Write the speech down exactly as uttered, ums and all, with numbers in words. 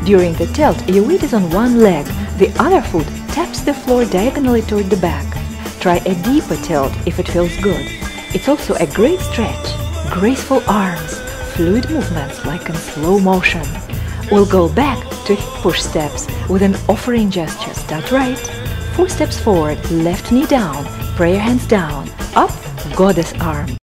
During the tilt, your weight is on one leg, the other foot taps the floor diagonally toward the back. Try a deeper tilt if it feels good. It's also a great stretch. Graceful arms, fluid movements like in slow motion. We'll go back to hip push steps with an offering gesture. Start right. Four steps forward, left knee down, prayer hands down, up, goddess arm.